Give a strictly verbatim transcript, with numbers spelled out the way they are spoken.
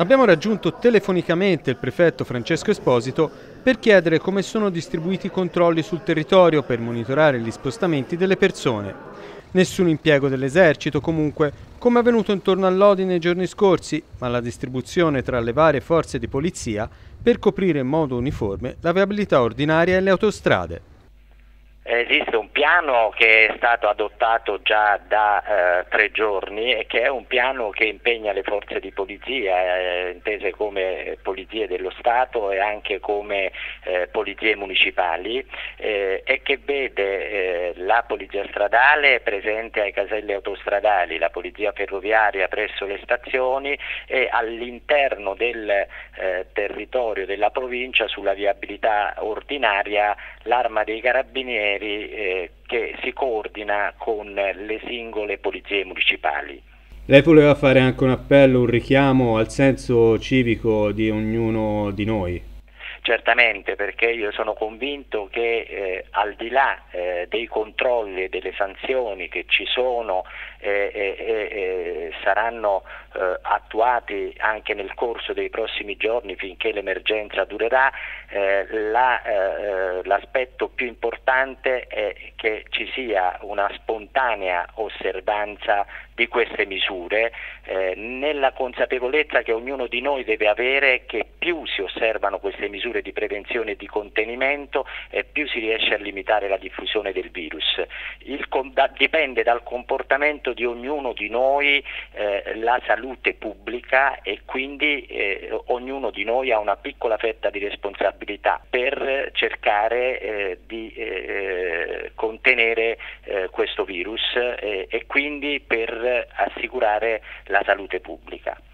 Abbiamo raggiunto telefonicamente il prefetto Francesco Esposito per chiedere come sono distribuiti i controlli sul territorio per monitorare gli spostamenti delle persone. Nessun impiego dell'esercito comunque, come avvenuto intorno a Lodi nei giorni scorsi, ma la distribuzione tra le varie forze di polizia per coprire in modo uniforme la viabilità ordinaria e le autostrade. Esiste un piano che è stato adottato già da eh, tre giorni e che è un piano che impegna le forze di polizia, eh, intese come polizie dello Stato e anche come eh, polizie municipali, eh, e che vede eh, la polizia stradale presente ai caselli autostradali, la polizia ferroviaria presso le stazioni e all'interno del eh, territorio della provincia sulla viabilità ordinaria l'Arma dei Carabinieri Eh, che si coordina con le singole polizie municipali. Lei voleva fare anche un appello, un richiamo al senso civico di ognuno di noi? Certamente, perché io sono convinto che eh, al di là eh, dei controlli e delle sanzioni che ci sono e eh, eh, eh, saranno eh, attuati anche nel corso dei prossimi giorni finché l'emergenza durerà, eh, la, eh, l'aspetto più importante è che ci sia una spontanea osservanza di queste misure, eh, nella consapevolezza che ognuno di noi deve avere che più si osservano queste misure di prevenzione e di contenimento e più si riesce a limitare la diffusione del virus. Il, da, dipende dal comportamento di ognuno di noi eh, la salute pubblica e quindi eh, ognuno di noi ha una piccola fetta di responsabilità per cercare eh, di eh, contenere eh, questo virus eh, e quindi per assicurare la salute pubblica.